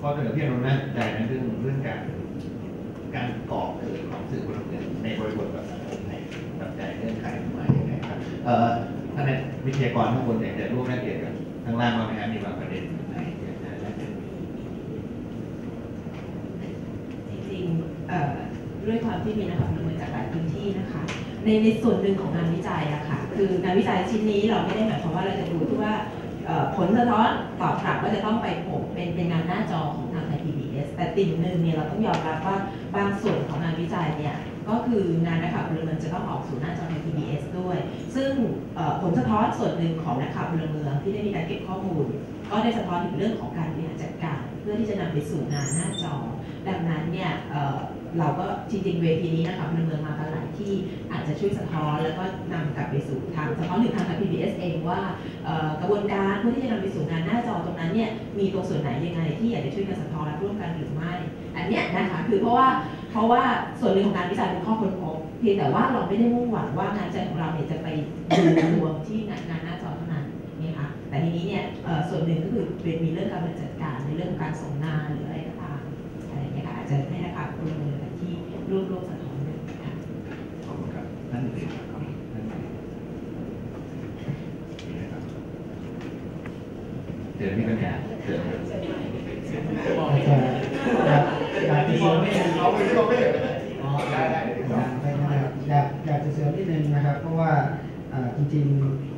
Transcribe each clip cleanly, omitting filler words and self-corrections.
ข้อเสนอที่เราน่าสนใจนะเรื่องการก่อเกิดของสื่อพลเมืองในบริบทแบบสังคมในปัจจัยเงื่อนไขมาอย่างไรครับท่านวิทยากรข้างบนอยากจะร่วมแลกเปลี่ยนกับข้างล่างบ้างไหมครับมีบางประเด็นไหนอยากจะแลกเปลี่ยนจริงๆด้วยความที่มีนักพลเมืองจากหลายพื้นที่นะคะในส่วนหนึ่งของงานวิจัยอะค่ะคืองานวิจัยชิ้นนี้เราไม่ได้หมายความว่าเราจะดูที่ว่าผลสะท้อนตอบกลับว่าจะต้องไปเป็นงานหน้าจอของทางไทย PBS แต่ติ่งหนึ่งเนี่ยเราต้องยอมรับว่าบางส่วนของงานวิจัยเนี่ยก็คืองานนักข่าวพลเมืองจะต้องออกสู่หน้าจอไทย PBS ด้วยซึ่งผลสะท้อนส่วนหนึ่งของนักข่าวพลเมืองที่ได้มีการเก็บข้อมูลก็ได้สะท้อนถึงเรื่องของการบริหารจัดการเพื่อที่จะนำไปสู่งานหน้าจอดังนั้นเนี่ยเราก็จริงๆเวทีนี้นะคะพลเมืองมากันหลายที่อาจจะช่วยสะท้อนแล้วก็นำกลับไปสู่ทางสะท้อนหรือทาง PBS เองว่ากระบวนการเพื่อที่จะนำไปสู่งานหน้าจอตรงนั้นเนี่ยมีตรงส่วนไหนยังไงที่อยากจะช่วยกันสะท้อนและร่วมกันหรือไม่อันเนี้ยนะคะคือเพราะว่าส่วนหนึ่งของงานวิจัยเป็นข้อค้นพบเพียงแต่ว่าเราไม่ได้มุ่งหวังว่างานวิจัยของเราเนี่ยจะไปดูรวมที่งานหน้าจอเท่านั้นนะคะแต่ทีนี้เนี่ยส่วนหนึ่งก็คือมีเรื่องการบริหารจัดการในเรื่องของการส่งงานหรืออะไรก็ตามอะไรอย่างเงี้ยค่ะอาจจะให้นะคะพลเมืองที่ร่วมสะท้อนด้วยค่ะขอบคุณครับท่านอื่นครับเดี๋ยวมีปัญหาเดี๋ยวอยากจะเสริมนิดนึงเอาไปที่เราไม่เห็นได้อยากจะเสริมนิดนึงนะครับเพราะว่าจริง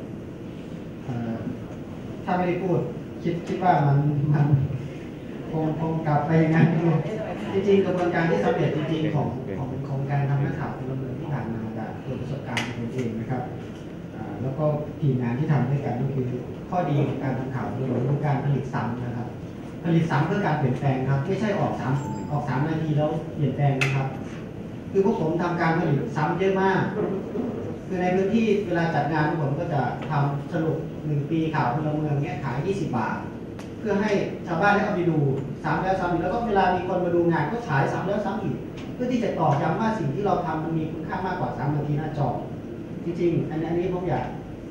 ๆถ้าไม่ได้พูดคิดว่ามันคงกลับไปอย่างนั้นจริงๆกระบวนการที่สำเร็จจริงๆของการทำนักข่าวพลเมืองที่ผ่านมาจากประสบการณ์ของตัวเองนะครับแล้วก็ทีมงานที่ทำด้วยกันก็คือข้อดีของการทำข่าวพลเมืองคือการผลิตซ้ำนะครับผลิตซ้ำเพื่อการเปลี่ยนแปลงครับไม่ใช่ออก3 นาทีแล้วเปลี่ยนแปลงนะครับคือพวกผมทำการผลิตซ้ำเยอะมากคือในพื้นที่เวลาจัดงานพวกผมก็จะทำสรุป1 ปีข่าวพลเมืองเนี้ยขาย20 บาทเพื่อให้ชาวบ้านได้เอาไปดูซ้ำแล้วซ้ำอีกแล้วก็เวลามีคนมาดูงานก็ฉายซ้ำแล้วซ้ำอีกเพื่อที่จะตอกย้ำว่าสิ่งที่เราทำมันมีคุณค่ามากกว่า3 นาทีหน้าจอจริงๆอันนี้ผมอยาก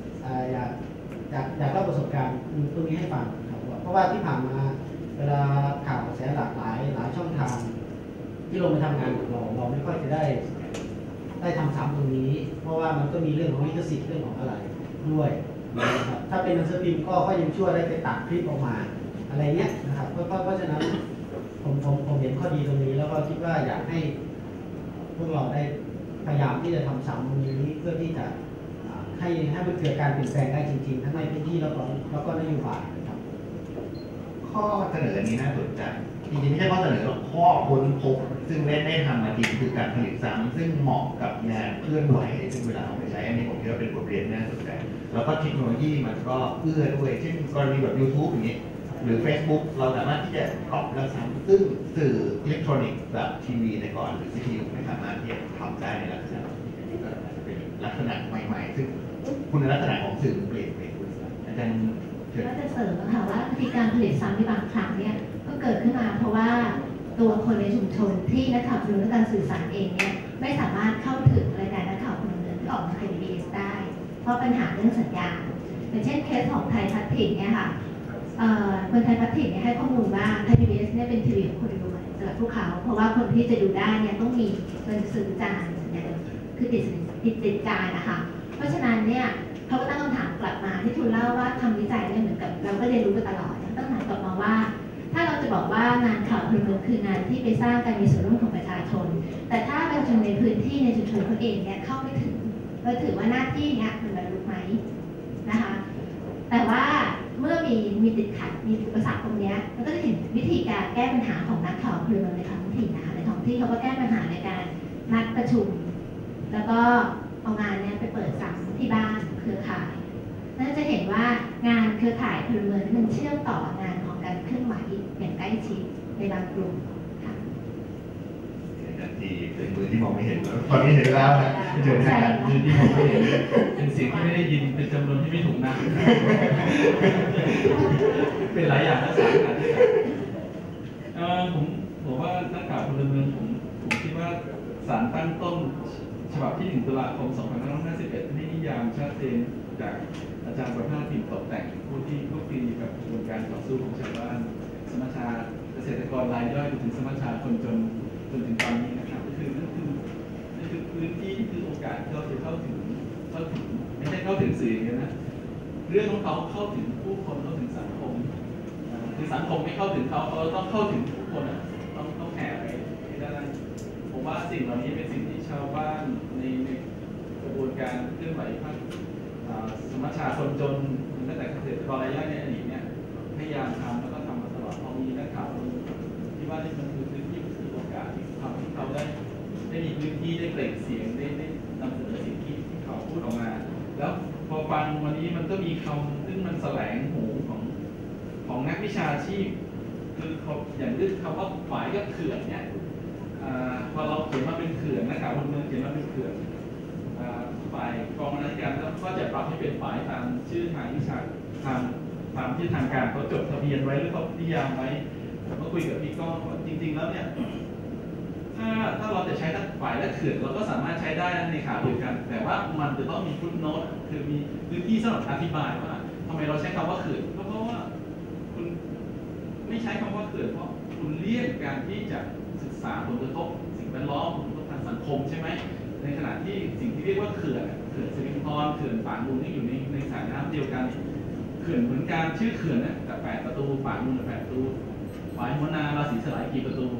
เล่าประสบการณ์ตรงนี้ให้ฟังครับเพราะว่าที่ผ่านมาเวลาข่าวกระแสหลากหลายช่องทางที่ลงมาทำงานกับเราไม่ค่อยจะได้ทำซ้ำตรงนี้เพราะว่ามันก็มีเรื่องของลิขสิทธิ์เรื่องของอะไรด้วยนะครับถ้าเป็นหนังสือพิมพ์ก็ยังช่วยได้ไปตัดคลิปออกมาอะไรเงี้ยนะครับเพราะฉะนั้นผมเห็นข้อดีตรงนี้แล้วก็คิดว่าอยากให้พวกเราได้พยายามที่จะทำซ้ำตรงนี้เพื่อที่จะให้มันเกิดการเปลี่ยนแปลงได้จริงๆทั้งในพื้นที่แล้วก็นโยบายนะครับข้อเสนอนี้น่าสนใจจริงๆไม่ใช่ข้อเสนอหรอกข้อค้นพบซึ่งได้ทำมาจริงคือการผลิตซ้ำซึ่งเหมาะกับงานเคลื่อนไหวซึ่งเวลาเอาไปใช้อันนี้ผมคิดว่าเป็นบทเรียนน่าสนใจแล้วก็เทคโนโลยีมันก็เอื้อด้วยเช่นกรณีแบบ YouTube อย่างนี้หรือ Facebook เราสามารถที่จะก๊อปแล้วซ้ำซึ่งสื่ออิเล็กทรอนิกส์แบบทีวีแต่ก่อนหรือซีทีไม่สามารถที่จะทำได้ในลักษณะนี้ก็อาจจะเป็นลักษณะใหม่ๆซึ่งคุณลักษณะของสื่อเปลี่ยนไปอาจารย์ก็จะเสริมนะคะว่าวิธีการผลิตซ้ำที่บางครั้งเนี่ยก็เกิดขึ้นมาเพราะว่าตัวคนในชุมชนที่นักข่าวพลเมืองการสื่อสารเองเนี่ยไม่สามารถเข้าถึงรายการนักข่าวพลเมืองที่ออกมาใน PBS ได้เพราะปัญหาเรื่องสัญญาณอย่างเช่นเคสของไทยพัฒน์เนี่ยค่ะคนไทยพัฒน์เนี่ยให้ข้อมูลว่าไทย PBS เนี่ยเป็นทีวีของคนรวยสำหรับพวกเขาเพราะว่าคนที่จะดูได้เนี่ยต้องมีเงินซื้อจานสัญญาณคือติดจานนะคะเพราะฉะนั้นเนี่ยเขาก็ตั้งคำถามกลับมาที่ทุนเล่าว่าทำวิจัยเนี่ยเหมือนกับเราก็เรียนรู้มาตลอดตั้งแต่กลับมาว่าถ้าเราจะบอกว่างานข่าวพลเมืองคืองานที่ไปสร้างการมีส่วนร่วมของประชาชนแต่ถ้าประชาชนในพื้นที่ในชุมชนเขาเองเนี่ยเข้าไม่ถึงเราถือว่าหน้าที่เนี้ยมันบรรลุไหมนะคะแต่ว่าเมื่อมีติดขัดมีอุปสรรคตรงนี้มันก็จะเห็นวิธีการแก้ปัญหาของนักข่าวพลเมืองในท้องถิ่นนะคะในท้องที่เขาก็แก้ปัญหาในการนัดประชุมแล้วก็เอางานนี้ไปเปิดซ้ำที่บ้านเครือข่ายนั่นจะเห็นว่างานเครือข่ายพลเมืองมันเชื่อมต่องานของการเคลื่อนไหวอย่างใกล้ชิดในบางกลุ่มค่ะดีเป็นมือที่มองไม่เห็นตอนนี้เห็นแล้วนะเจอกันมือที่มองไม่เห็นเป็นเสียงที่ไม่ได้ยินเป็นจำนวนที่ไม่ถูกนับเป็นหลายอย่างและสารกันผมว่านักข่าวพลเมืองผมคิดว่าศาลตั้งต้นฉบับที่1 ตุลาคม 2551ให้นิยามชัดเจนจากอาจารย์ประภาส ถิ่นตกแต่งผู้ที่คลุกคลีกับกระบวนการต่อสู้ของชาวบ้านสมชาเกษตรกรรายย่อยถึงสมัชชาคนจนถึงตอนนี้นะครับนั่นคือพื้นที่ที่คือโอกาสที่เราจะเข้าถึงไม่ใช่เข้าถึงสื่ออย่างเดียวนะเรื่องของเขาเข้าถึงผู้คนเข้าถึงสังคมคือสังคมไม่เข้าถึงเขาต้องเข้าถึงผู้คนต้องแผ่ไปให้ได้ผมว่าสิ่งเหล่านี้เป็นสิ่งที่ชาวบ้านในกระบวนการเคลื่อนไหวภาคสมัชชาคนจนตั้งแต่เกษตรกรรายย่อยในอดีตเนี่ยพยายามทำแล้วก็ทำมาตลอดพอมีนักข่าวที่ว่านี่มันคือพื้นที่ที่โอกาสที่ทำให้เขาได้มีพื้นที่ได้เปล่งเสียงได้นำเสนอสิ่งที่เขาพูดออกมาแล้วพอฟังวันนี้มันก็มีคำซึ่งมันแสลงหูของนักวิชาชีพคืออย่างเรื่องคำว่าฝายกับเขื่อนเนี่ยพอเราเขียนมาเป็นเขื่อนนะครับบนเมืองเขียนมาเป็นเขื่อนฝ่ายกองบรรณาธิการก็จะปรับให้เป็นฝ่ายตามชื่อทางวิชาตามที่ทางการเขาจดทะเบียนไว้หรือเขานิยามไว้ผมก็คุยกับพี่ก้องว่าจริงๆแล้วเนี่ยถ้าเราจะใช้ทั้งฝ่ายและเขื่อนเราก็สามารถใช้ได้ในข่าวเดียวกันแต่ว่ามันจะต้องมีฟุตโนตคือมีพื้นที่สำหรับอธิบายว่าทำไมเราใช้คำว่าเขื่อนเพราะว่าคุณไม่ใช้คำว่าเขื่อนเพราะคุณเลี่ยงการที่จะศึกษาผลกระทบสิ่งแวดล้อมผลกระทบทางสังคมใช่ไหมในขณะที่สิ่งที่เรียกว่าเขื่อนสิรินธรเขื่อนปากมูลนี่อยู่ในสายน้ำเดียวกันเขื่อนเหมือนกันชื่อเขื่อนนะแต่8 ประตูปากมูล8 ประตูฝายหัวนาราศีสลายกี่ประตู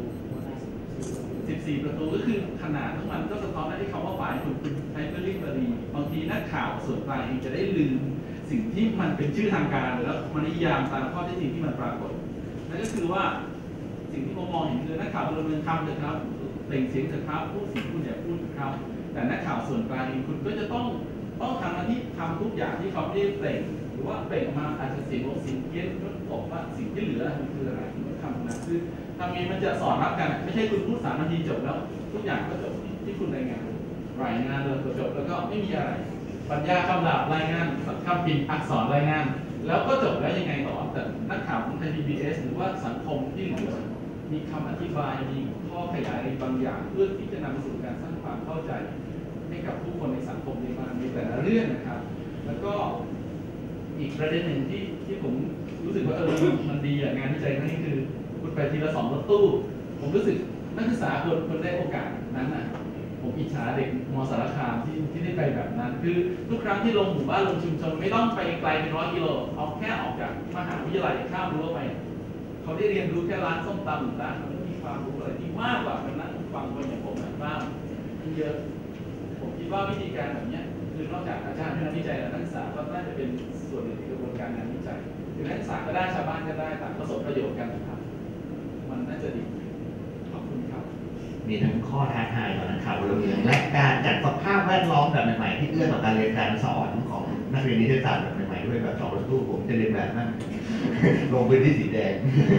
14 ประตูก็คือขนาดทั้งมันก็สะท้อนได้ที่คำว่าฝายคุณใช้เพื่อเรียกบรีบางทีนักข่าวส่วนกลางเองจะได้ลืมสิ่งที่มันเป็นชื่อทางการแล้วมันนิยามตามข้อเท็จจริงที่มันปรากฏนั่นก็คือว่าสิ่งที่ผมมองเห็นคือนักข่าวพลเมืองทำเถอะครับเปล่งเสียงเถอะครับพูดสิ่งคุณอย่าพูดครับแต่นักข่าวส่วนกลางเองคุณก็จะต้องทำหน้าที่ทำทุกอย่างที่เขาได้เปล่งหรือว่าเปล่งออกมาอาจจะเสียงลงเสียงเพี้ยนก็บอกว่าสิ่งที่เหลือมันคืออะไรคุณต้องทำนะคือทำไงมันจะสอนรับกันไม่ใช่คุณพูด3 นาทีจบแล้วทุกอย่างก็จบที่คุณรายงานเลยจบแล้วก็ไม่มีอะไรปัญญาคำหลับรายงานคำพิมพ์อักษรรายงานแล้วก็จบแล้วยังไงต่อแต่นักข่าวของไทย PBS หรือว่าสังคมที่เหลือมีคำอธิบายมีข้อขยายอะไรบางอย่างเพื่อที่จะนำไปสู่การสร้างความเข้าใจให้กับผู้คนในสังคมในแต่ละเรื่องนะครับแล้วก็อีกประเด็นหนึ่งที่ผมรู้สึกว่ามันดีงานวิจัยครั้งนี้คือคุณไปทีละ2 รถตู้ผมรู้สึกนักศึกษาคนได้โอกาสนั้นน่ะผมอิจฉาเด็กม.สารคามที่ได้ไปแบบนั้นคือทุกครั้งที่ลงหมู่บ้านลงชุมชนไม่ต้องไปไกลเป็น100 กิโลเอาแค่ออกจากมหาวิทยาลัยข้ามรั้วไปเขาได้เรียนรู้แค่ร้านส้มตำหรือร้านมันมีความรู้อะไรที่มากกว่ามันนั่งฟังคนอย่างผมบ้างเยอะผมคิดว่าวิธีการแบบนี้คือนอกจากอาจารย์ที่นักวิจัยและนักศึกษาก็น่าจะเป็นส่วนหนึ่งในกระบวนการงานวิจัยคือนักศึกษาก็ได้ชาวบ้านก็ได้ต่างประสบประโยชน์กันนะครับมันน่าจะดีขอบคุณครับมีทั้งข้อท้าทายต่อนักข่าวพลเมืองและการจัดสภาพแวดล้อมแบบใหม่ๆที่เอื้อต่อการเรียนการสอนของนักเรียนนิเทศศาสตร์แบบใหม่ๆด้วยแบบ2 รถตู้ผมจะเรียนแบบนั้นลงพื้นที่สีแดง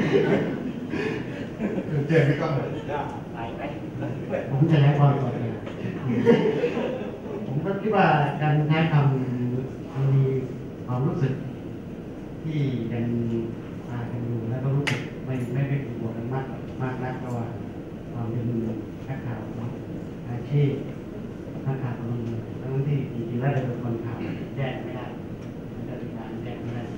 เจอพี่ก้องเลยผมจะแนะนำก่อนเลยผมก็คิดว่าการใช้คำมีความรู้สึกที่ยังอยู่แล้วก็รู้สึกไม่เป็นบวกกันมากนักระหว่างความเป็นนักข่าวอาชีพนักข่าวพลเมืองทั้งที่จริงๆแล้วเราเป็นคนข่าวแยกไม่ได้จะเป็นการแยกไม่ได้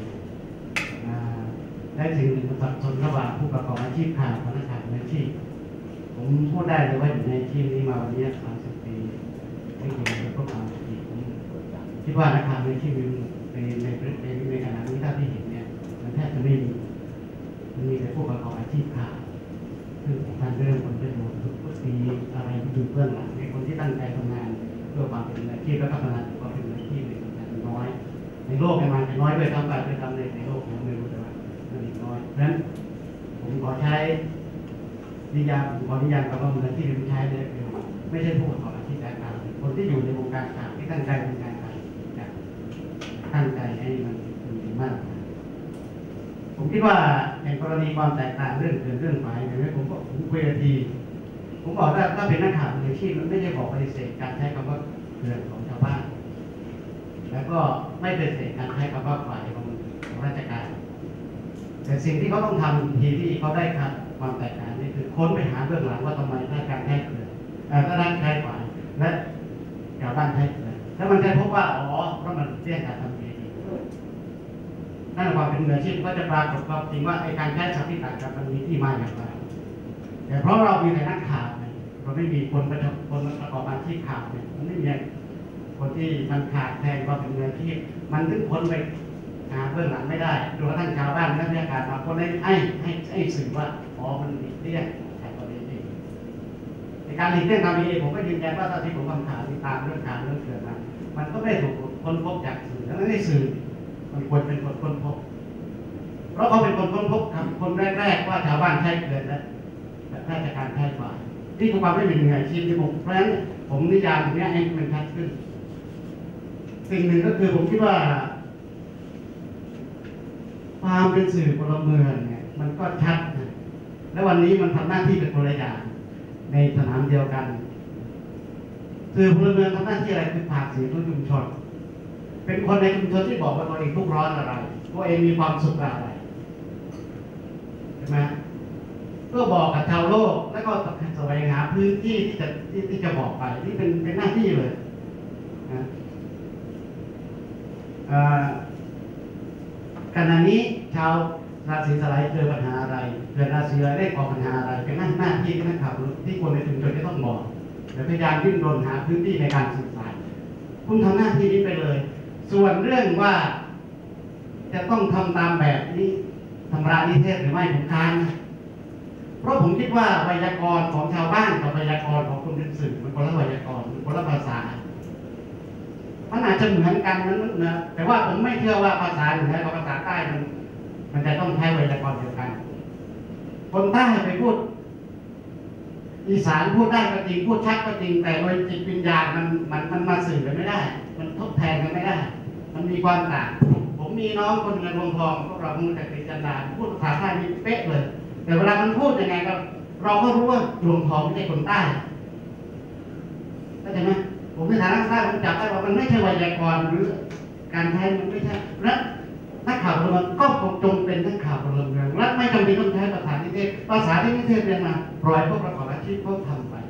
และสิ่งหนึ่งมันสับสนระหว่างผู้ประกอบอาชีพข่าวกับนักข่าวอาชีพผมพูดได้เลยว่าอยู่ในอาชีพนี้มาวันนี้30 ปีไม่เกี่ยวกับพวกเราคิดว่านักข่าวอาชีพในขณะนี้ถ้าที่เห็นเนี่ยมันแทบจะไม่มีมันมีแต่ผู้ประกอบอาชีพข่าวซึ่งท่านเรื่องคนประโยชน์ทุกปีอะไรที่อยู่เบื้องหลังในคนที่ตั้งใจทำงานเพื่อความเป็นอาชีพและพัฒนาความเป็นอาชีพเป็นน้อยในโลกมันจะน้อยด้วยซ้ำไปด้วยซ้ำในโลกผมไม่รู้แต่ว่ามันอีกน้อยเพราะฉะนั้นผมขอใช้นิยามคำว่ามืออาชีพที่ใช้ได้คือไม่ใช่ผู้ประกอบอาชีพการข่าวคนที่อยู่ในวงการข่าวที่ตั้งใจวงการข่าวตั้งใจให้มันดีมากผมคิดว่าในกรณีความแตกต่างเรื่องหมายอย่างนี้ผมคุยกันทีผมบอกว่าถ้าเป็นนักข่าวมืออาชีพมันไม่ได้บอกปฏิเสธการใช้คำว่าเขื่อนของชาวบ้านแล้วก็ไม่ปฏิเสธการใช้คำว่าฝ่ายของราชการแต่สิ่งที่เขาต้องทำทีที่เขาได้ครับความแตกต่างนี่คือค้นไปหาเบื้องหลังว่าทำไมราชการใช้เขื่อนก็ได้ใช้ฝ่ายและชาวบ้านใช้เขื่อนแล้วมันจะพบว่าเพราะมันเรื่องการทำเองนั่นความเป็นมืออาชีพก็จะปรากฏความจริงว่าไอ้การใช้ศัพท์ที่ต่างกันมันมีที่มาอย่างไรแต่เพราะเรามีแต่นักข่าวเนี่ยเราไม่มีคนประกอบอาชีพข่าวเนี่ยมันไม่มีคนที่มันขาดแคลนความเป็นมืออาชีพมันถึงคนไปหาเบื้องหลังไม่ได้โดยกระทั่งชาวบ้านนักวิชาการบางคนให้สื่อว่าอ๋อมันหลีกเลี่ยงแต่ตัวนี้เองในการหลีกเลี่ยงทำนี้ผมก็ยืนยันว่าตอนที่ผมทำข่าวติดตามเรื่องการเรื่องเกิดมันก็ไม่ถูกค้นพบจากสื่อแล้วไม่สื่อมันควรเป็นคนค้นพบเพราะเขาเป็นคนค้นพบคนแรกๆว่าชาวบ้านใช้เกินและราชการใช้กว่านี่คือความไม่เป็นมืออาชีพที่ผมเพราะฉะนั้นผมนิยามตรงนี้ให้มันชัดขึ้นสิ่งหนึ่งก็คือผมคิดว่าความเป็นสื่อพลเมืองเนี่ยมันก็ชัดนะและวันนี้มันทำหน้าที่เป็นคนละอย่างในสนามเดียวกันสื่อพลเมืองทำหน้าที่อะไรคือผ่านเสียงของชุมชนเป็นคนในชุมชนที่บอกว่าตัวเองทุกข์ร้อนอะไรตัวเองมีความสุขอะไรใช่ไหมก็บอกกับชาวโลกแล้วก็แสวงหาพื้นที่ที่จะบอกไปนี่เป็นหน้าที่เลยนะขณะนี้ชาวราศีสไลด์เจอปัญหาอะไรเกิดราศีอะไรได้ก่อปัญหาอะไรเป็นหน้าที่ที่นักข่าวที่คนในชุมชนจะต้องบอกและพยายามดิ้นรนหาพื้นที่ในการสื่อสารคุณทำหน้าที่นี้ไปเลยส่วนเรื่องว่าจะต้องทำตามแบบนี้ธรรมรานิเทศหรือไม่ผมค้านนะเพราะผมคิดว่าไวยากรณ์ของชาวบ้านกับไวยากรณ์ของคนเป็นสื่อมันคนละไวยากรณ์มันคนละภาษามันอาจจะเหมือนกันนะแต่ว่าผมไม่เชื่อว่าภาษาเหนือกับภาษาใต้มันจะต้องใช้ไวยากรณ์เดียวกันคนใต้ไปพูดอีสานพูดได้ก็จริงพูดชัดก็จริงแต่โดยจิตวิญญาณมันมาสื่อกันไม่ได้มันทดแทนกันไม่ได้มันมีความต่างผมมีน้องคนเงินวงทองพวกเราพูดจากจันดาพูดภาษาใต้นี่เป๊ะเลยแต่เวลามันพูดยังไงก็เราก็รู้ว่าดวงทองไม่ใช่คนใต้เข้าใจไหมผมในฐานะใต้ผมจับได้ว่ามันไม่ใช่ไวยากรณ์หรือการใช้มันไม่ใช่และนักข่าวพลเมืองก็จงเป็นนักข่าวพลเมืองและไม่จำเป็นต้องใช้ภาษานิเทศภาษาที่นิเทศเรียนมาปล่อยพวกประกอบอาชีพเขาทำไป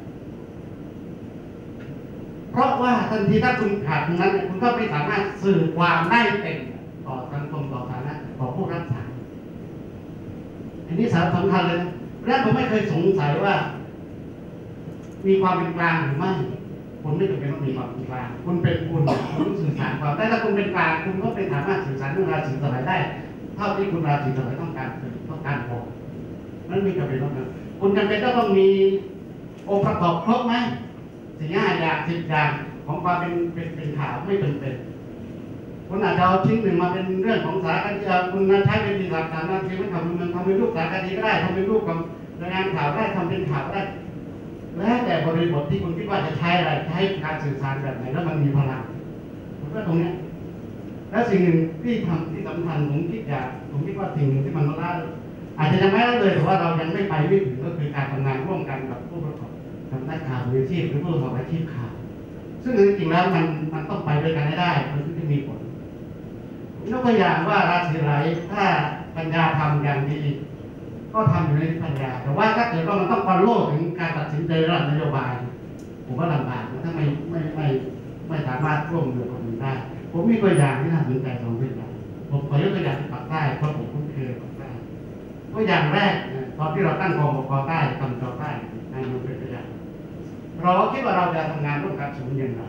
เพราะว่าทันทีถ้าคุณขาดตรงนั้นคุณก็ไม่สามารถสื่อความได้เต็มต่อสังคมต่อฐานะต่อผู้รับสารอันนี้สำคัญเลยและผมไม่เคยสงสัยว่ามีความเป็นกลางหรือไม่คุณไม่จำเป็นต้องมีความเป็นกลางคุณเป็นคุณสื่อสารความได้ถ้าคุณเป็นกลางคุณก็เป็นสามารถสื่อสารเรื่องราศีสไลด์ได้เท่าที่คุณราศีสไลด์ต้องการบอกนั่นไม่จำเป็นต้องคุณจำเป็นต้องมีองค์ประกอบครบไหม4-5 อย่าง10 อย่างของความเป็นข่าวไม่จำเป็นคุณอาจจะเอาชิ้นหนึ่งมาเป็นเรื่องของสารคดีคุณนั้นใช้เป็นหลักฐานนาทีไม่ทำมันทำเป็นรูปสารคดีก็ได้ทำเป็นรูปของรายงานข่าวได้ทำเป็นข่าวได้แล้วแต่บริบทที่คุณคิดว่าจะใช้อะไรใช้การสื่อสารแบบไหนแล้วมันมีพลังผมว่าตรงนี้แล้วสิ่งหนึ่งที่ทำที่สำคัญผมคิดว่าสิ่งหนึ่งที่มันละอาจจะยังไม่ละเลยแต่ว่าเรายังไม่ไปไม่ถึงก็คือการทำงานร่วมกันกับผู้ประกอบกับนักข่าวมืออาชีพหรือผู้ประกอบอาชีพข่าวซึ่งจริงๆแล้วมันต้องไปด้วยกันให้ได้มันถึงจะมีผลยกตัวอย่างว่าราศีไหลถ้าปัญญาทำอย่างดีก็ทำอยู่ในปัญญาแต่ว่าถ้าเกิดว่ามันต้องฟอลโล่ถึงการตัดสินใจระดับนโยบายผมว่าลำบากนะถ้าไม่สามารถร่วมมือกับมันได้ผมมีตัวอย่างที่น่าสนใจ2 ตัวอย่างผมขอยกตัวอย่างที่ปากใต้เพราะผมคุ้นเคยปากใต้ตัวอย่างแรกตอนที่เราตั้งกองปกครองใต้ทำจอใต้ในเมืองเป็นตัวอย่างเราคิดว่าเราจะทำงานร่วมกับศูนย์อย่างไร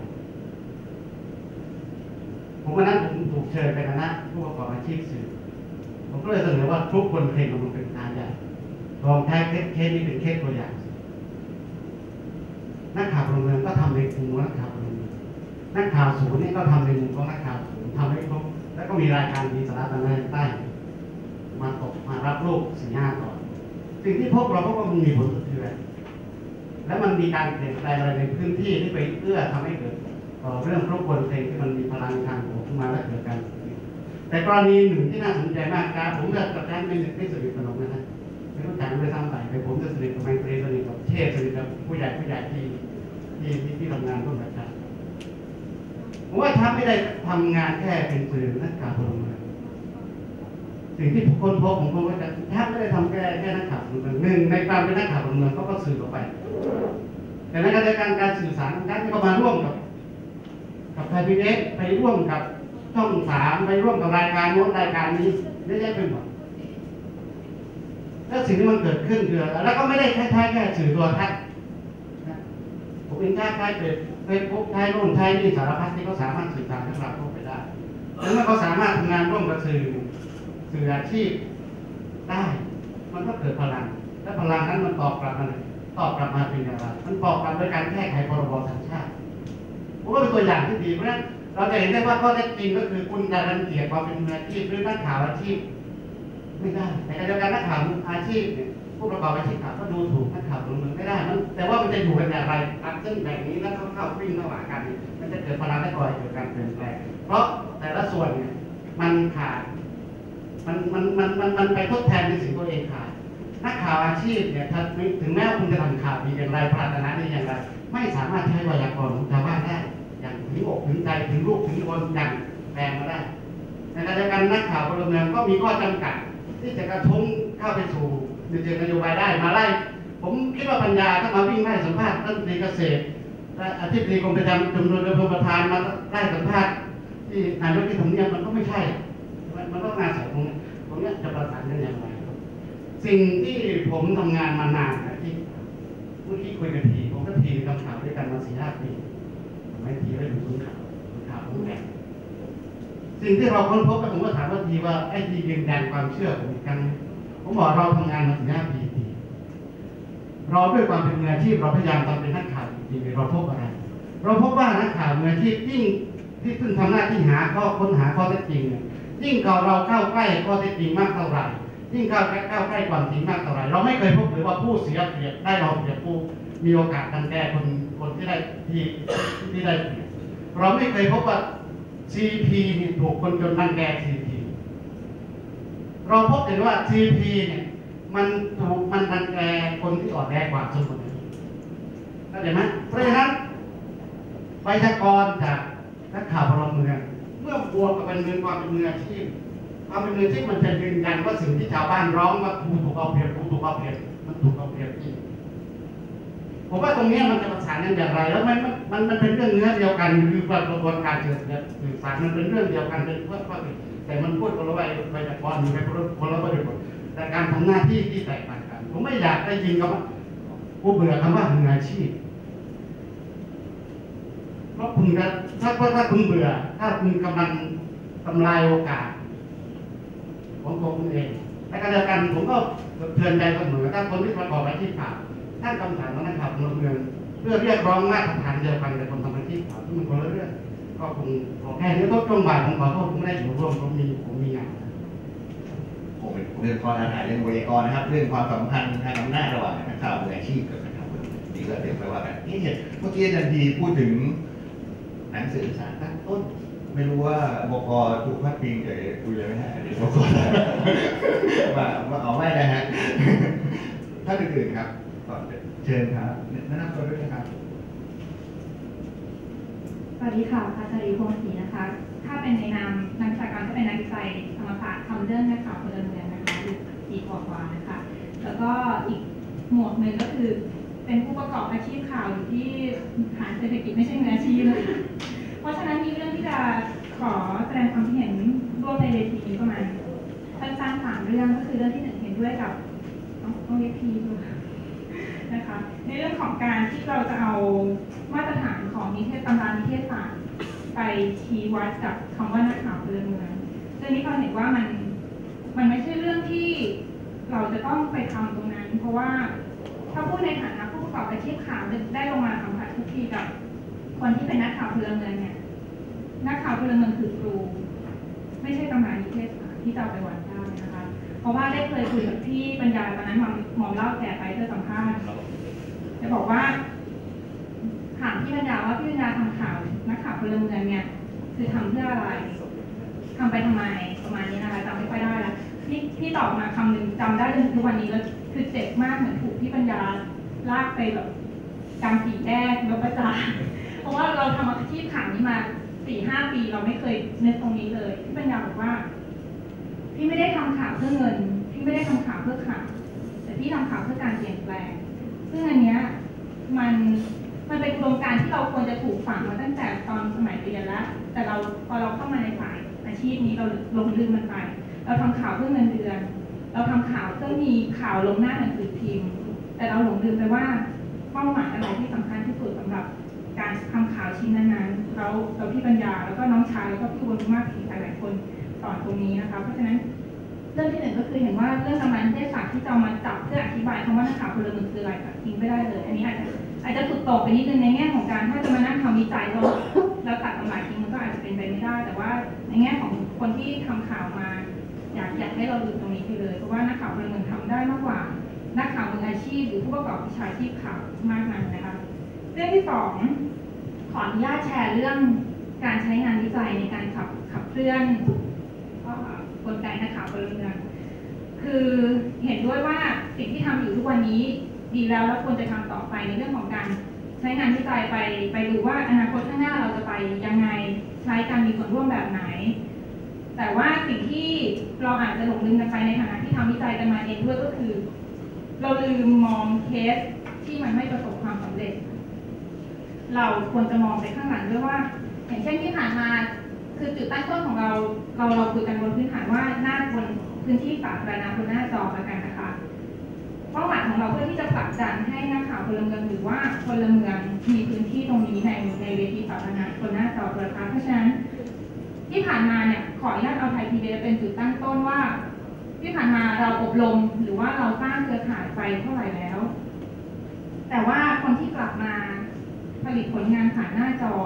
วันนั้นผมถูกเชิญไปคณะผู้ประกอบอาชีพสื่อผมก็เลยเสนอว่าทุกคนเทรนลงเป็นงานใหญ่ลองใช้เคสนี้เป็นเคสตัวอย่างนักข่าวพลเมืองก็ทำในมุมนักข่าวพลเมืองนักข่าวศูนย์นี่ก็ทำในมุมของนักข่าวศูนย์ทำให้ครบแล้วก็มีรายการดีสาระต่างๆใต้มารับลูก4-5 ตอนสิ่งที่พบเราพบว่ามันมีผลสะเทือนและมันมีการเปลี่ยนแปลงอะไรในพื้นที่ที่ไปเอื้อทำให้เกิดเรื่องรบกวนเพลงที่มันมีพลังทางบวกขึ้นมาและเกิดการแต่กรณีหนึ่งที่น่าสนใจมากการผมจะกับการไม่สนิทสนมนะไม่รู้จักด้วยซ้ำไปแต่ผมจะสนิทกับไมตรีสนิทกับเชษสนิทกับผู้ใหญ่ที่ทำงานร่วมกันผมว่าถ้าไม่ได้ทำงานแค่เป็นสื่อนักข่าวพลเมืองสิ่งที่คนพบผมว่าจะถ้าไม่ได้ทำแค่นักข่าวพลเมืองหนึ่งในการเป็นนักข่าวพลเมืองก็สื่อออกไปแต่ในการสื่อสารการที่เขามาร่วมกับไทยพีบีเอสไปร่วมกับช่อง 3ไปร่วมกับรายการโน้นรายการนี้เยอะแยะไปหมดแล้วสิ่งที่มันเกิดขึ้นคือแล้วก็ไม่ได้แค่สื่อตัวทัศน์ผมเองแค่เป็นเฟซบุ๊กใช้โน่นใช้นี่สารพัดที่เขาสามารถสื่อสารกับเราเข้าไปได้แล้วเมื่อเขาสามารถทำงานร่วมกับสื่ออาชีพได้มันก็เกิดพลังและพลังนั้นมันตอบกลับมาเป็นอย่างไรมันตอบกลับด้วยการแก้ไขพรบสัญชาติผมว่าเป็นตัวอย่างที่ดีเพราะฉะนั้นเราจะเห็นได้ว่าข้อเท็จจริงก็คือคุณจะรังเกียจความเป็นมืออาชีพหรือนักข่าวอาชีพไม่ได้แต่ในเดียวกันนักข่าวอาชีพผู้ประกอบอาชีพข่าวก็ดูถูกนักข่าวคนหนึ่งไม่ได้มันแต่ว่ามันจะอยู่กันอย่างไรตัดเส้นแบบนี้แล้วเข้าวิ่งระหว่างกันมันจะเกิดพลังและก่อให้เกิดการเปลี่ยนแปลงเพราะแต่ละส่วนเนี่ยมันขาดมันไปทดแทนในสิ่งตัวเองขาดนักข่าวอาชีพเนี่ยถึงแม้ว่าคุณจะทำข่าวดีอย่างไรปรารถนาดีอย่างไรไม่สามารถใช้ไวยากรณ์ของชาวบ้านได้อย่างถึงอกถึงใจถึงลูกถึงคนอย่างแปลงมาได้ในขณะเดียวกันนักข่าวพลเมืองก็มีข้อจำกัดที่จะกระทุ้งเข้าไปสู่นโยบายได้มาไล่ผมคิดว่าปัญญาถ้ามาวิ่งไล่สัมภาษณ์รัฐมนตรีเกษตรและอธิบดีกรมประจำจำนวนประธานมาไล่สัมภาษณ์ที่นายกที่ทำเนียบมันก็ไม่ใช่มันต้องอาศัยตรงนี้จะประสานกันอย่างไรครับสิ่งที่ผมทำงานมานานนะที่เมื่อกี้คุยกับทีผมก็ทีทำข่าวด้วยกันมา4-5 ปีไม่ทีไม่ดูข่าวผมแก่สิ่งที่เราค้นพบก็ผมก็ถามว่าทีว่าไอ้ทียืนยันความเชื่อผมอีกครั้งผมบอกเราทำงานมา4-5 ปีเราด้วยความเป็นมืออาชีพเราพยายามทำเป็นนักข่าวจริงๆเราพบอะไรเราพบว่านักข่าวมืออาชีพยิ่งที่เพิ่งทำหน้าที่ค้นหาข้อเท็จจริงยิ่งเราเข้าใกล้ข้อเท็จจริงมากเท่าไหร่ยิ่งเข้าใกล้ความจริงมากเท่าไหร่เราไม่เคยพบเลยว่าผู้เสียเปรียบได้เราเปรียบผู้มีโอกาสกันแก้คนที่ได้ที่ได้เปรียบเราไม่เคยพบว่า CP นี่ถูกคนจนรังแก CP เราพบเห็นว่า CP เนี่ยมันรังแกคนที่อ่อนแอกว่าเสมอเข้าใจไหมเพราะฉะนั้นประชากรจากนักข่าวพลเมืองเมื่อบวกกับความเป็นมืออาชีพความเป็นมืออาชีพมันจะยืนยันว่าสิ่งที่ชาวบ้านร้องว่าครูถูกเอาเปรียบมันถูกเอาเปรียบจริงผมว่าตรงนี้มันจะประสานกันอย่างไรแล้วมันเป็นเรื่องเนื้อเดียวกันคือกระบวนการสื่อสารมันเป็นเรื่องเดียวกันเป็นเพื่อแต่มันพูดคนละวัยประชากรอยู่ในคนละบริบทแต่การทำหน้าที่ที่แตกต่างกันผมไม่อยากได้ยินคำว่าผู้เบื่อคำว่ามืออาชีพเพราะคุณถ้าคุณเบื่อถ้าคุณกำลังทำลายโอกาสของตัวคุณเองและขณะเดียวกันผมก็เตือนใจเสมอถ้าคนที่ประกอบอาชีพข่าวท่านคำถามนักข่าวพลเมืองเพื่อเรียกร้องมาตรฐานเดียวกันแต่คนทำอาชีพข่าวที่มันคนละเรื่องก็คงขอแค่นี้ต้นช่วงบ่ายผมขอโทษผมไม่ได้อยู่ร่วมผมมีงานผมเป็นเรื่องข้อท้าทายเรื่องไวยากรณ์นะครับเรื่องความสัมพันธ์ทางอำนาจระหว่างนักข่าวมืออาชีพกับนักข่าวนี่ก็เดี๋ยวไปว่ากันนี่เห็นเมื่อกี้อาจารย์ทีพูดถึงหนังสือสารตั้งต้นไม่รู้ว่าบก.ถูกพาดพิงจะคุยเลยไหมฮะเดี๋ยวบก.มาเอาไม่นะฮะท่านอื่นๆครับก่อนเชิญครับแนะนำตัวด้วยนะครับสวัสดีค่ะพัชรีพงศ์ศรีนะคะถ้าเป็นในนามนักวิชาการก็เป็นนักวิจัยธรรมศาสตร์ทำเรื่องนักข่าวพลเมืองนะคะอยู่ปีกว่าๆนะคะแล้วก็อีกหมวดหนึ่งก็คือเป็นผู้ประกอบอาชีพข่าวอยู่ที่ฐานเศรษฐกิจไม่ใช่มืออาชีพเลยเพราะฉะนั้นมีเรื่องที่จะขอแสดงความคิดเห็นร่วมในเวทีนี้ประมาณสั้นๆ3 เรื่องก็คือเรื่องที่1เห็นด้วยกับต้องเรียกพี่ด้วยนะคะในเรื่องของการที่เราจะเอามาตรฐานของตำรานิเทศศาสตร์ไปชี้วัดกับคำว่านักข่าวพลเมืองเรื่องนี้เราเห็นว่ามันไม่ใช่เรื่องที่เราจะต้องไปทำตรงนั้นเพราะว่าถ้าพูดในฐานะผู้ประกอบอาชีพข่าวได้ลงมาสัมผัสทุกทีกับคนที่เป็นนักข่าวพลเมืองเนี่ยนักข่าวพลเมืองคือครูไม่ใช่ตำรานิเทศศาสตร์ที่จะเอาไปวัดได้นะคะเพราะว่าได้เคยคุยกับพี่ปัญญาตอนนั้นหมอเล่าแก่ไปเพื่อสัมภาษณ์จะบอกว่าถามพี่ปัญญาว่าพี่ปัญญาทำข่าวนักข่าวพลเมืองเนี่ยคือทำเพื่ออะไรทำไปทำไมประมาณนี้นะคะจำไม่ค่อยได้ละพี่ตอบมาคำหนึ่งจำได้จนทุกวันนี้แล้วคือเจ็บมากเหมือนถูกพี่ปัญญาลากไปแบบกลาง4 แยกแล้วประจานเพราะว่าเราทำอาชีพข่าวนี้มา 4-5 ปีเราไม่เคยนึกตรงนี้เลยพี่ปัญญาบอกว่าพี่ไม่ได้ทำข่าวเพื่อเงินพี่ไม่ได้ทำข่าวเพื่อข่าวแต่พี่ทำข่าวเพื่อการเปลี่ยนแปลงซึ่งอันเนี้ยมันเป็นอุดมการณ์ที่เราควรจะถูกฝังมาตั้งแต่ตอนสมัยเรียนแล้วแต่พอเราเข้ามาในสายอาชีพนี้เราลงลืมมันไปเราทำข่าวเพื่อเงินเดือนเราทำข่าวเพื่อมีข่าวลงหน้าหนังสือพิมพ์แต่เราหลงลืมไปว่าเป้าหมายอะไรที่สำคัญที่สุดสำหรับการทำข่าวชิ้นนั้นๆเราพี่ปัญญาแล้วก็น้องชายแล้วก็พี่วรมากอีกหลายๆคนสอนตรงนี้นะคะเพราะฉะนั้นเรื่องที่หนึ่งก็คือเห็นว่าเรื่องกำลังเทศศาสตร์ที่จะมาจับเพื่ออธิบายคำว่านักข่าวพลเมืองคืออะไรตัดทิ้งไม่ได้เลยอันนี้อาจจะถูกตกไปนิดนึงในแง่ของการถ้าจะมานั่งทำวิจัยแล้วตัดตำราทิ้งมันก็อาจจะเป็นไปไม่ได้แต่ว่าในแง่ของคนที่ทำข่าวมาอยากให้เราดูตรงนี้ไปเลยเพราะว่านักข่าวพลเมืองทำได้มากกว่านักข่าวมืออาชีพหรือผู้ประกอบวิชาชีพข่าวมากนั้นนะคะเรื่องที่สองขออนุญาตแชร์เรื่องการใช้งานวิจัยในการขับเคลื่อนกลไกนักข่าวพลเมืองคือเห็นด้วยว่าสิ่งที่ทำอยู่ทุกวันนี้ดีแล้วควรจะทำต่อไปในเรื่องของการใช้งานวิจัยไปดูว่าอนาคตข้างหน้าเราจะไปยังไงใช้การมีส่วนร่วมแบบไหนแต่ว่าสิ่งที่เราอาจจะหลงลืมกันไปในฐานะที่ทำวิจัยกันมาเองด้วยก็คือเราลืมมองเคสที่มันไม่ประสบความสำเร็จเราควรจะมองไปข้างหลังด้วยว่าอย่างเช่นที่ผ่านมาคือจุดตั้งต้นของเราคุยกันบนพื้นฐานว่าหน้าบนพื้นที่สาธารณะบนหน้าจอแล้วกันนะคะเป้าหมายของเราเพื่อที่จะผลักดันให้นักข่าวพลเมืองหรือว่าพลเมืองมีพื้นที่ตรงนี้ในเวทีสาธารณะบนหน้าจอโทรทัศน์เพราะฉะนั้นที่ผ่านมาเนี่ยขออนุญาตเอาไทย PBS เป็นจุดตั้งต้นว่าที่ผ่านมาเราอบรมหรือว่าเราสร้างเครือข่ายไปเท่าไหร่แล้วแต่ว่าคนที่กลับมาผลิตผลงานผ่านหน้าจอ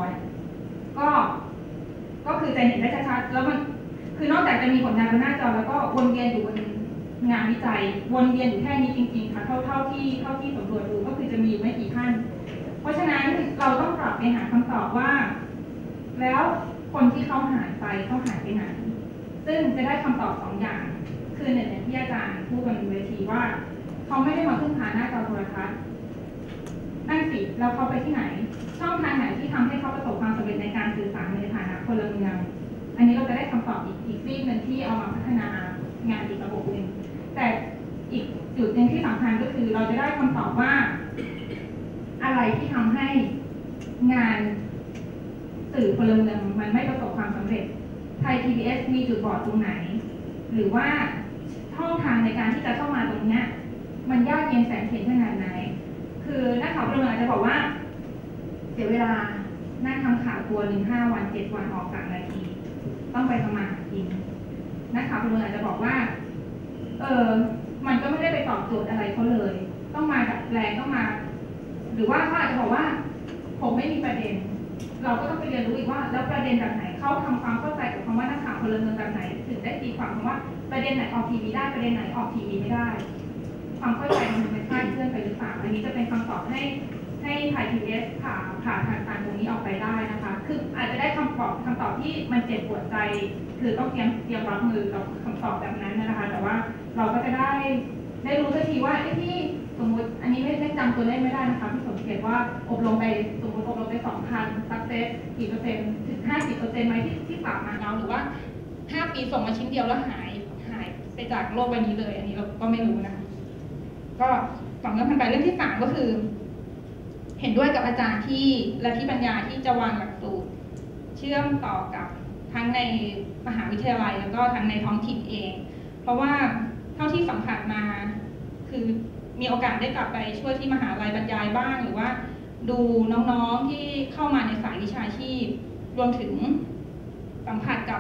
ก็คือจะเห็นได้ชัดๆแล้วมันคือนอกจากจะมีผลงานบนหน้าจอแล้วก็วนเวียนอยู่บนงานวิจัยวนเวียนอยู่แค่นี้จริงๆค่ะเท่าที่สำรวจดูก็คือจะมีไม่กี่ท่านเพราะฉะนั้นเราต้องกลับไปหาคำตอบว่าแล้วคนที่เขาหายไปไหนซึ่งจะได้คำตอบ2อย่างคือหนึ่งอย่างที่อาจารย์พูดบนเวทีว่าเขาไม่ได้มาพึ่งพาหน้าจอโทรทัศน์นั่นสิแล้วเขาไปที่ไหนช่องทางไหนที่ทำให้เขาประสบความสำเร็จในการสื่อสารในฐานะพลเมืองอันนี้เราจะได้คำตอบอีกซีกหนึ่งที่เอามาพัฒนางานอีกระบบหนึ่งแต่อีกจุดหนึ่งที่สำคัญก็คือเราจะได้คำตอบว่าอะไรที่ทำให้งานสื่อพลเมืองมันไม่ประสบความสำเร็จไทย PBS มีจุดบอดตรงไหนหรือว่าช่องทางในการที่จะเข้ามาตรงนี้มันยากเย็นแสนเข็ญขนาดไหนคือนักข่าวพลเมืองอาจจะบอกว่าเสียเวลานั่งทำข่าวตัวหนึ่ง5 วัน7 วันออก3 นาทีต้องไปทำมาหากินนักข่าวพลเมืองอาจจะบอกว่ามันก็ไม่ได้ไปตอบโจทย์อะไรเขาเลยต้องมาดัดแปลงต้องมาหรือว่าเขาอาจจะบอกว่าผมไม่มีประเด็นเราก็ต้องไปเรียนรู้อีกว่าแล้วประเด็นแบบไหนเขาทำความเข้าใจกับคำว่านักข่าวพลเมืองแบบไหนถึงได้ตีความคำว่าประเด็นไหนออกทีวีได้ประเด็นไหนออกทีวีไม่ได้ความเข้าใจมันเป็นคลาดเคลื่อนไปหรือเปล่าอันนี้จะเป็นคำตอบให้ไทย PBS ผ่าทางการตรงนี้ออกไปได้นะคะคืออาจจะได้คำตอบที่มันเจ็บปวดใจคือต้องเตรียมรับมือกับคำตอบแบบนั้นนะคะแต่ว่าเราก็จะได้รู้ทันทีว่าที่สมมติอันนี้ไม่จำตัวเลขไม่ได้นะคะที่สังเกตว่าอบรมไปสมมติอบรมไป 2,000 ซักเซสกี่เปอร์เซ็นต์ถึง 50% ไหมที่กลับมาเราหรือว่า5 ปีส่งมาชิ้นเดียวแล้วหายไปจากโลกใบนี้เลยอันนี้เราก็ไม่รู้นะก็2 เรื่องผ่านไปเรื่องที่3ก็คือเห็นด้วยกับอาจารย์และที่ปัญญาที่จะวางหลักสูตรเชื่อมต่อกับทั้งในมหาวิทยาลัยแล้วก็ทั้งในท้องถิ่นเองเพราะว่าเท่าที่สัมผัสมาคือมีโอกาสได้กลับไปช่วยที่มหาลัยบรรยายบ้างหรือว่าดูน้องๆที่เข้ามาในสายวิชาชีพรวมถึงสัมผัสกับ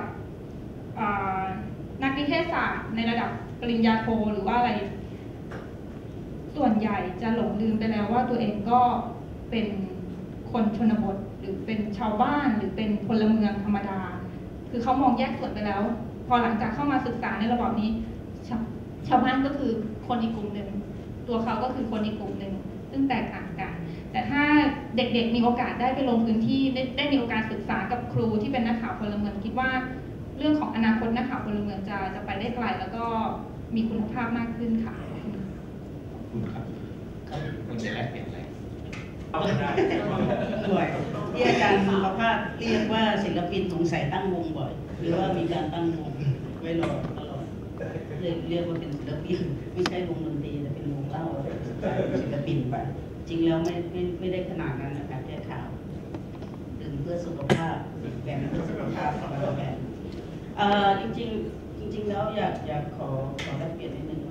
นักนิเทศศาสตร์ในระดับปริญญาโทหรือว่าอะไรส่วนใหญ่จะหลงลืมไปแล้วว่าตัวเองก็เป็นคนชนบทหรือเป็นชาวบ้านหรือเป็นพลเมืองธรรมดาคือเขามองแยกส่วนไปแล้วพอหลังจากเข้ามาศึกษาในระบบนี้ชาวบ้านก็คือคนอีกกลุ่มหนึ่งตัวเขาก็คือคนอีกกลุ่มหนึ่งซึ่งแตกต่างกันแต่ถ้าเด็กๆมีโอกาสได้ไปลงพื้นที่ได้มีโอกาสศึกษากับครูที่เป็นนักข่าวพลเมืองคิดว่าเรื่องของอนาคตนักข่าวพลเมืองจะไปได้ไกลแล้วก็มีคุณภาพมากขึ้นค่ะคุณครับคุณจะแลกเปลี่ยนอะไรด้วยที่อาจารย์สุภาพเรียกว่าศิลปินสงสัยตั้งวงบ่อยหรือว่ามีการตั้งวงไว้รอตลอดเรียกว่าเป็นศิลปินไม่ใช่วงดนตรีแต่เป็นวงเล่าศิลปินไปจริงแล้วไม่ได้ขนาดนั้นนะคะแค่ข่าวดื่มเพื่อสุขภาพแบ่งเพื่อสุขภาพของเราแบ่งจริงแล้วอยากขอแลกเปลี่ยนนิดนึง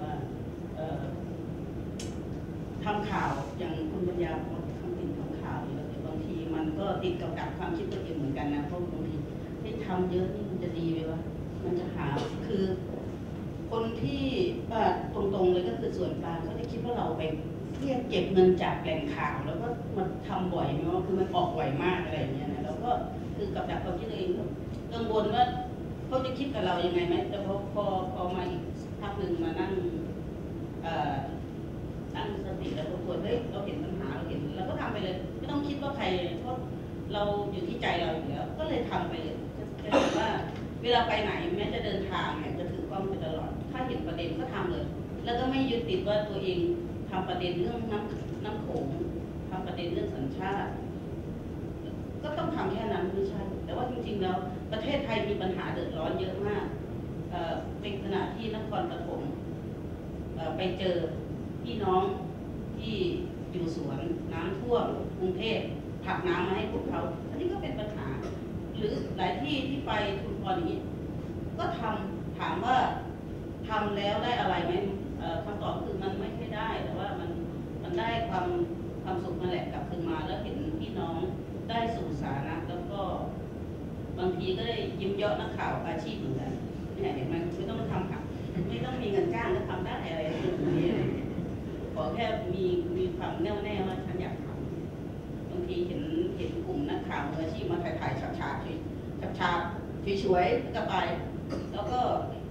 ทำข่าวอย่างคุณปัญญาบอกทำเป็นทำข่าวอยู่แล้วแต่บางทีมันก็ติดกับความคิดตัวเองเหมือนกันนะเพราะบางทีให้ทำเยอะนี่มันจะดีไหมวะมันจะหาคือคนที่ตรงๆเลยก็คือส่วนกลางเขาจะคิดว่าเราไปเรียกเก็บเงินจากแหล่งข่าวแล้วก็มันทำบ่อยไหมว่าคือมันออกบ่อยมากอะไรอย่างเงี้ยนะแล้วก็คือกับดักความคิดตัวเองกังวลว่าเขาจะคิดกับเรายังไงไหมแต่พอมาอีกพักหนึ่งมานั่งตั้งสติแล้วทุกคนเฮ้ยเราเห็นปัญหาเราเห็นเราก็ทำไปเลยไม่ต้องคิดว่าใครเพราะเราอยู่ที่ใจเราอยู่แล้วก็เลยทำไปเลยจะเห็นว่าเวลาไปไหนแม้จะเดินทางเนี่ยจะถือกล้องไปตลอดถ้าเห็นประเด็นก็ทำเลยแล้วก็ไม่ยึดติดว่าตัวเองทำประเด็นเรื่องน้ำโขงทำประเด็นเรื่องสัญชาติก็ต้องทำแค่นั้นไม่ใช่แต่ว่าจริงๆแล้วประเทศไทยมีปัญหาเดือดร้อนเยอะมากเป็นขณะที่นครปฐมไปเจอพี่น้องที่อยู่สวนน้ำท่วมกรุงเทพผักน้ำมาให้พวกเขาอันนี้ก็เป็นปัญหาหรือหลายที่ที่ไปชุมพรอย่างนี้ก็ถามว่าทำแล้วได้อะไรไหมคำตอบคือมันไม่ใช่ได้แต่ว่ามันได้ความสุขนั่นแหละกลับคืนมาแล้วเห็นพี่น้องได้สู่สาธารณะแล้วก็บางทีก็ได้ยิ้มเยาะนักข่าวอาชีพเหมือนกันเนี่ยเห็นไหมไม่ต้องทำค่ะไม่ต้องมีเงินจ้างก็ทำได้อะไรอย่างนี้ขอแค่มีความแน่วแน่ว่าฉันอยากทำบางทีเห็นกลุ่มนักข่าวมืออาชีพมาถ่ายฉากๆช่วยๆก็ไปแล้วก็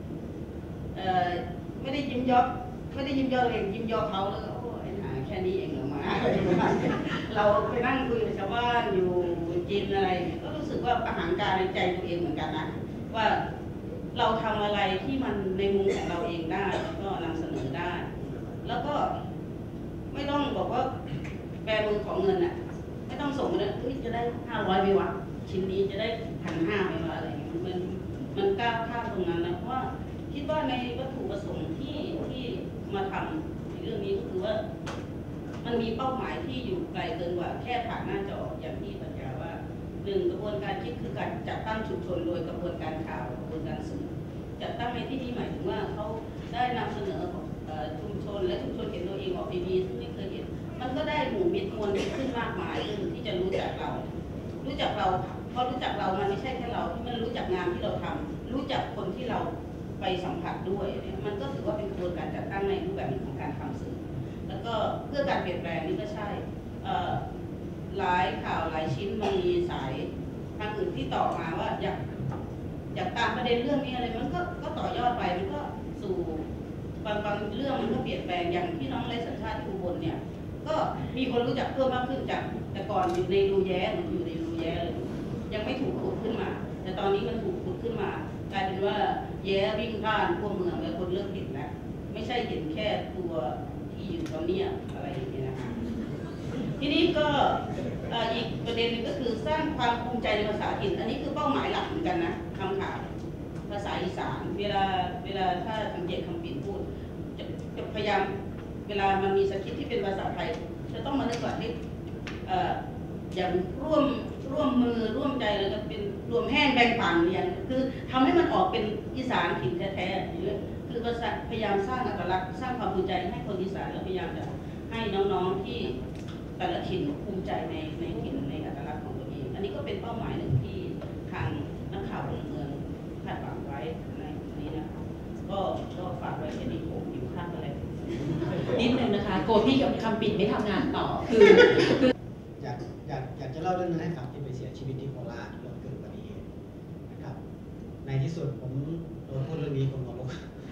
ไม่ได้ยิ้มเยาะเองยิ้มเยาะเขาแล้วก็โอ้ยแค่นี้เองเหรอมาเราไปนั่งคุยกับชาวบ้านอยู่กินอะไรก็รู้สึกว่าประหารการในใจตัวเองเหมือนกันนะว่าเราทำอะไรที่มันในมุมของเราเองได้แล้วก็นำเสนอได้แล้วก็ไม่ต้องบอกว่าแปลมือของเงินอ่ะไม่ต้องส่งเลยจะได้500ไหมวะชิ้นนี้จะได้1,500ไหมวะอะไรอย่างเงี้ยมันก้าวข้ามตรงนั้นนะเพราะว่าคิดว่าในวัตถุประสงค์ที่มาทำในเรื่องนี้ก็คือว่ามันมีเป้าหมายที่อยู่ไกลเกินกว่าแค่ผ่านหน้าจออย่างที่ปัญญาว่า1กระบวนการคิดคือการจัดตั้งชุมชนโดยกระบวนการข่าวกระบวนการสื่อจัดตั้งในที่นี้หมายถึงว่าเขาได้นำเสนอชุมชนและชุมชนเห็นตัวเองออกทีวีซึ่งไม่เคยเห็นมันก็ได้หมู่มิตรมวลขึ้นมากมายที่จะรู้จักเราเพราะรู้จักเรามันไม่ใช่แค่เราที่มันรู้จักงานที่เราทำรู้จักคนที่เราไปสัมผัสด้วยเนี่ยมันก็ถือว่าเป็นกระบวนการจัดตั้งในรูปแบบของการทำสื่อแล้วก็เพื่อการเปลี่ยนแปลงนี่ก็ใช่หลายข่าวหลายชิ้นมีสายทางอื่นที่ต่อมาว่าอยากตามประเด็นเรื่องนี้อะไรมันก็ต่อยอดไปมันก็สู่บางเรื่องมันก็เปลี่ยนแปลงอย่างพี่น้องไร้สัญชาติที่อุบลเนี่ยก็มีคนรู้จักเพิ่มมากขึ้นจากแต่ก่อนอยู่ในรูแย้มันอยู่ในรูแย้เลยยังไม่ถูกขุดขึ้นมาแต่ตอนนี้มันถูกขุดขึ้นมากลายเป็นว่าแย้วิ่งผ่านทั่วเมืองแล้วคนเริ่มเห็นแล้วไม่ใช่เห็นแค่ตัวที่อยู่ตรงนี้อะไรอย่างเงี้ยนะคะทีนี้ก็อีกประเด็นนึงก็คือสร้างความภูมิใจในภาษาถิ่นอันนี้คือเป้าหมายหลักเหมือนกันนะทำข่าวภาษาอีสานเวลาถ้าสังเกตคำปิ่นพูดจะพยายามเวลามันมีสคริปต์ที่เป็นภาษาไทยจะต้องมานึกก่อนให้อย่างร่วมมือร่วมใจแล้วก็เป็นรวมแห้งแบ่งปันอย่างคือทำให้มันออกเป็นอีสานถิ่นแท้ๆคือพยายามสร้างอัตลักษณ์สร้างความภูมิใจให้คนอีสานแล้วพยายามจะให้น้องๆที่แต่ละถิ่นภูมิใจในถิ่นในอัตลักษณ์ของตัวเองอันนี้ก็เป็นเป้าหมายหนึ่งที่ทางนักข่าวเมืองคาดหวังไว้ในนี้นะคะก็ฝากไว้แค่นี้ผมอยู่ข้างอะไรนิดนึงนะคะโกพี่กับคำปิ่นไม่ทำงานต่อคืออยากจะเล่าเรื่องนึงให้ฟังที่ไปเสียชีวิตที่โคราชรถเกิดอุบัติเหตุนะครับในที่สุดผมโดนพูดเรื่องนี้คนหัวลุก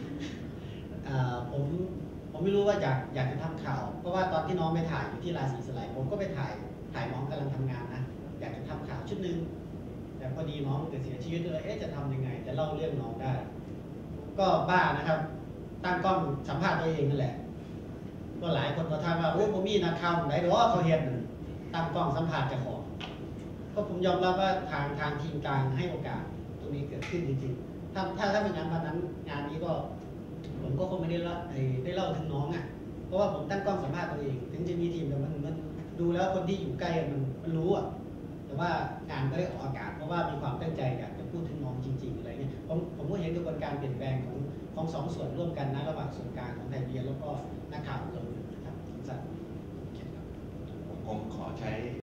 ผมไม่รู้ว่าอยากจะทำข่าวเพราะว่าตอนที่น้องไปถ่ายอยู่ที่ราศีสไลผมก็ไปถ่ายน้องกำลังทำงานนะอยากจะทำข่าวชุดนึงแต่พอดีน้องเสียชีวิตเลยจะทำยังไงจะเล่าเรื่องน้องได้ก็บ้านะครับตั้งกล้องสัมภาษณ์ตัวเองนั่นแหละก็หลายคนก็ถามว่าโอ้ผมมีนักข่าวไหนหรือว่าเขาเห็นตั้งกล้องสัมภาษณ์เจ้าของก็ผมยอมรับว่าทางทีมกลางให้โอกาสตรงนี้เกิดขึ้นจริงๆถ้าเป็นงานวันนั้นงานนี้ก็ผมก็คงไม่ได้เล่าถึงน้องอ่ะเพราะว่าผมตั้งกล้องสัมภาษณ์ตัวเองถึงจะมีทีมแต่มันดูแล้วคนที่อยู่ใกล้มันรู้อ่ะแต่ว่างานก็ได้ออกอากาศเพราะว่ามีความตั้งใจอยากจะพูดถึงน้องจริงๆอะไรเนี่ยผมก็เห็นกระบวนการเปลี่ยนแปลงของสองส่วนร่วมกันนะระหว่างส่วนกลางของไทยเบียร์แล้วก็นักข่าวเรานะครับใช้